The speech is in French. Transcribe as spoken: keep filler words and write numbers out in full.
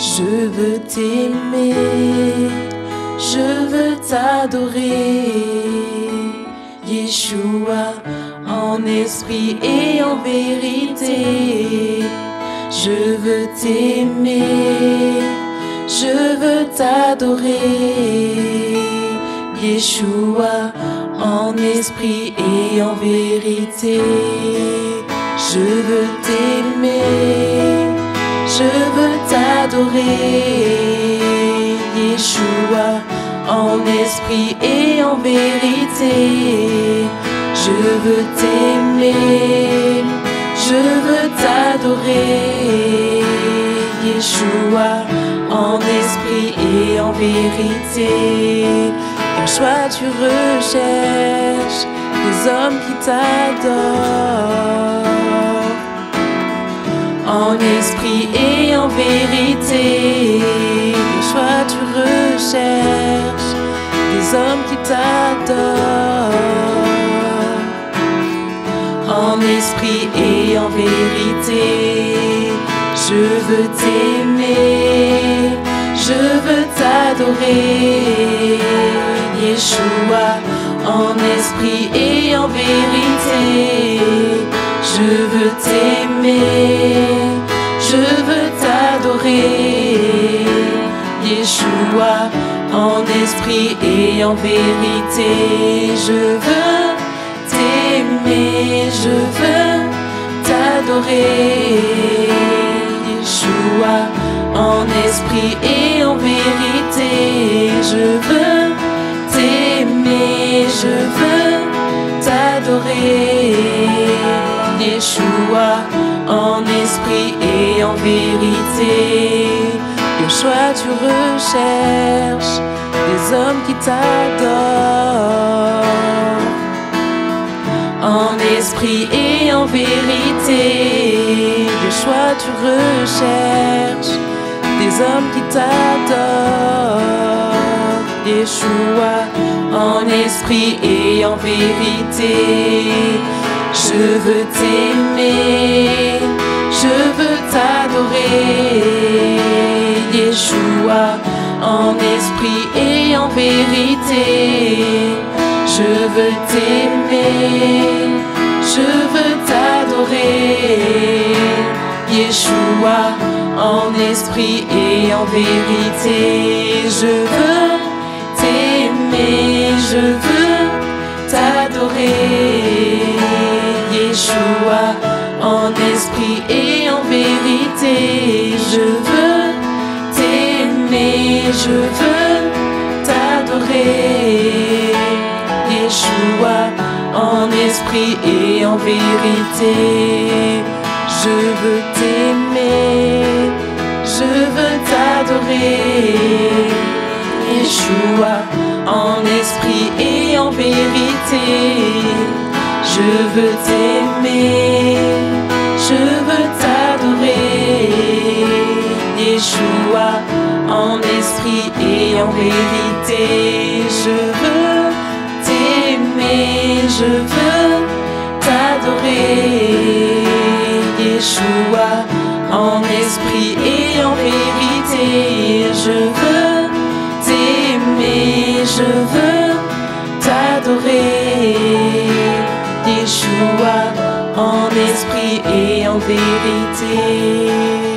Je veux t'aimer, je veux t'adorer, Yeshua, en esprit et en vérité. Je veux t'aimer, je veux t'adorer, Yeshua, en esprit et en vérité. Je veux t'aimer, je veux t'adorer, Yeshua, en esprit et en vérité. Je veux t'aimer, je veux t'adorer, Yeshua, en esprit et en vérité. Quel choix tu recherches, des hommes qui t'adorent, en esprit et en vérité. Quel choix tu recherches, des hommes qui t'adorent, en esprit et en vérité. Je veux t'aimer, je veux t'adorer, Yeshua, en esprit et en vérité. Je veux t'aimer, je veux t'adorer, Yeshua, en esprit et en vérité. Je veux t'aimer, je veux t'adorer, Yeshua, en esprit et en vérité. Je veux t'aimer, je veux t'adorer, Yeshua, en esprit et en vérité. Quel choix tu recherches, des hommes qui t'adorent, en esprit et en vérité. Quel choix tu recherches, des hommes qui t'adorent, Yeshua, en esprit et en vérité. Je veux t'aimer, je veux t'adorer, Yeshua, en esprit et en vérité. Je veux t'aimer, je veux t'adorer, Yeshua, en esprit et en vérité. Je veux t'aimer, je veux t'adorer, Yeshua, en esprit et en vérité. Je veux t'aimer, je veux t'adorer, Yeshua, en esprit et en vérité. Je veux t'aimer, je veux t'adorer, Yeshua, en esprit et en vérité. Je veux t'aimer, je veux t'adorer, Yeshua, en esprit et en vérité. Je veux t'aimer, je veux t'adorer, Yeshua, en esprit et en vérité. Je veux t'aimer, je veux t'adorer, Yeshua, en esprit et en vérité.